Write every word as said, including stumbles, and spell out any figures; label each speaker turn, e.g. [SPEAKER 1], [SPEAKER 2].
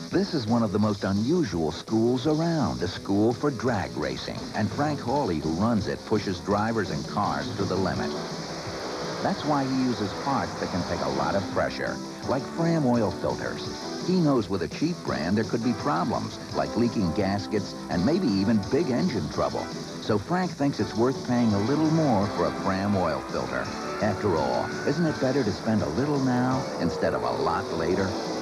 [SPEAKER 1] This is one of the most unusual schools around, a school for drag racing. And Frank Hawley, who runs it, pushes drivers and cars to the limit. That's why he uses parts that can take a lot of pressure, like Fram oil filters. He knows with a cheap brand there could be problems, like leaking gaskets and maybe even big engine trouble. So Frank thinks it's worth paying a little more for a Fram oil filter. After all, isn't it better to spend a little now instead of a lot later?